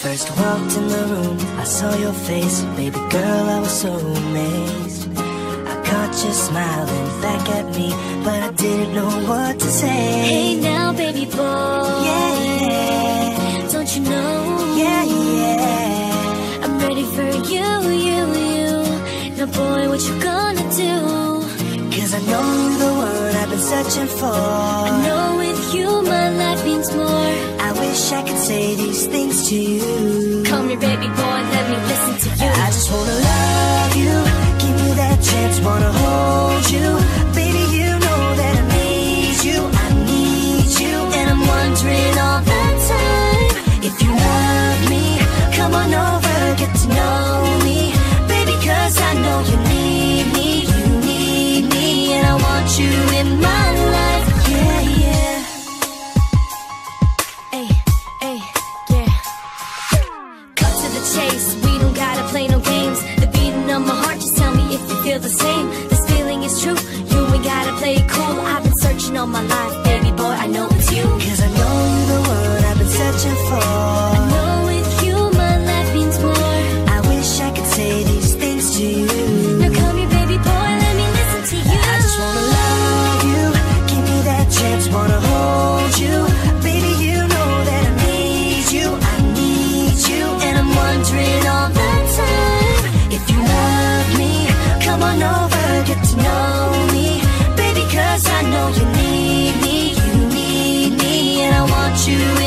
first walked in the room, I saw your face. Baby girl, I was so amazed. I caught you smiling back at me, but I didn't know what to say. Hey now, baby boy. Yeah, yeah. Don't you know? Yeah, yeah. I'm ready for you. Now boy, what you gonna do? 'Cause I know you're the one I've been searching for. I know with you my life means more. I wish I could say these things to you. Come here, baby boy, let me listen to you. I just wanna love you, give me that chance, wanna hold you. Baby, you know that I need you, and I'm wondering all the time if you love me. Come on over, get to know me, baby, 'cause I know you need me, and I want you in my life. Yeah, yeah. Hey, yeah. Cut to the chase, we don't gotta play no games. The beating of my heart, just tell me if you feel the same. This feeling is true, you ain't gotta play it cool. I've been searching all my life, baby boy, I know it's you. 'Cause I know you're the one I've been searching for. I know with you my life means more. I wish I could say these things to you. Now come here, baby boy, let me listen to you. I just wanna love you, give me that chance, wanna hold you. Baby, you know that I need you, and I'm wondering all the time if you love me. Come on over, get to know me, baby, 'cause I know you need me, and I want you